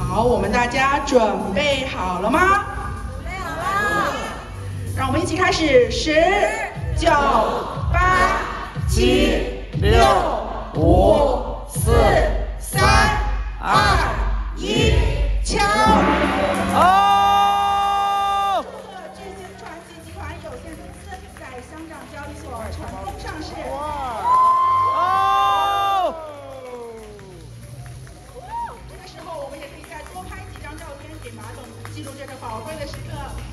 好，我们大家准备好了吗？ 准备好了。 让我们一起开始，10、9、8、7、6、5、4、3、2、1，敲！ 哦！ 巨星传奇集团有限公司在香港交易所成功上市。 哦！ 这个时候，我们也可以再多拍几张照片，给马总记录这个宝贵的时刻。